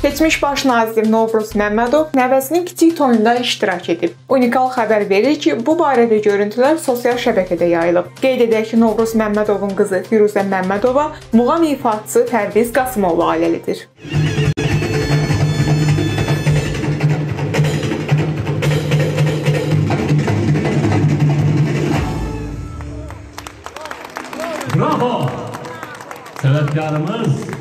Keçmiş baş nazir Novruz Məmmədov nəvəsinin kiçik toyunda iştirak edib. Unikal xəbər verir ki, bu barədə görüntülər sosial şəbəkədə yayılıb. Qeyd edək ki, Novruz Məmmədovun qızı Firuzə Məmmədova muğam ifaçısı Pərviz Qasımovla ailəlidir. Bravo! Sənətkarımız